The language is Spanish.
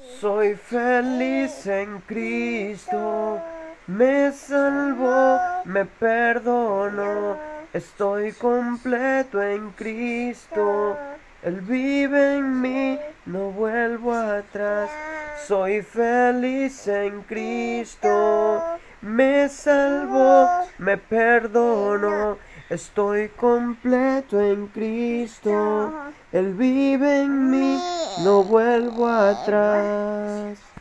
Soy feliz en Cristo, me salvó, me perdonó, estoy completo en Cristo, Él vive en mí, no vuelvo atrás. Soy feliz en Cristo, me salvó, me perdonó, estoy completo en Cristo, Él vive en mí, no vuelvo atrás.